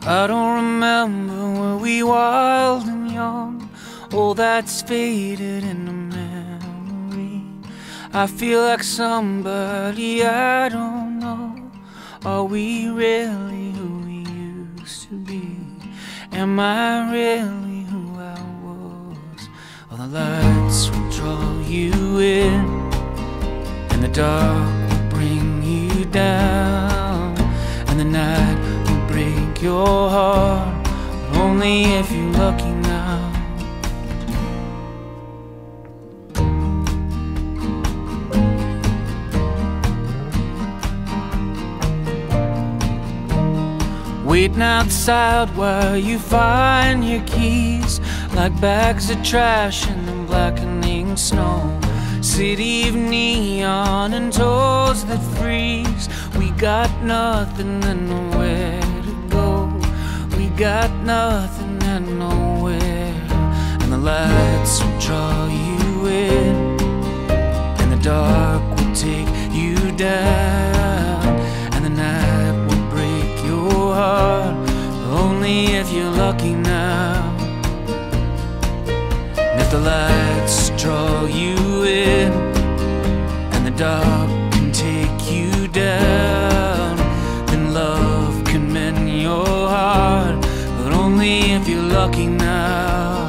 I don't remember were we wild and young. All that's faded in the memory. I feel like somebody I don't know. Are we really who we used to be? Am I really who I was? All the lights will draw you in, and the dark will bring you down, and the night will break your heart, but only if you're lucky now. Waiting outside while you find your keys, like bags of trash in the blackening snow. City of neon and toes that freeze. We got nothing and nowhere to go. We got nothing and nowhere. And the lights will draw you in, and the dark will take you down, and the night will break your heart, but only if you're lucky now. And if the lights draw you in, and the dark can take you down, then love can mend your heart, but only if you're lucky now.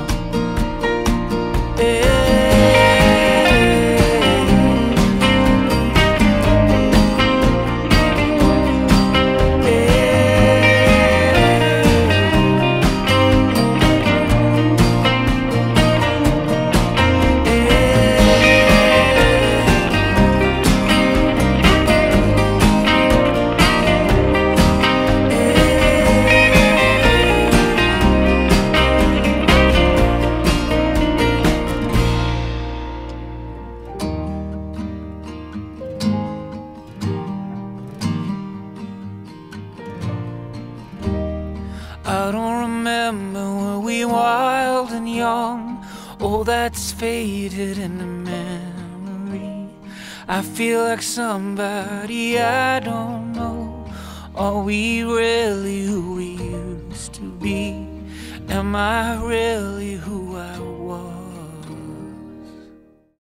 I don't remember were we wild and young. All that's faded in the memory. I feel like somebody I don't know. Are we really who we used to be? Am I really who I was?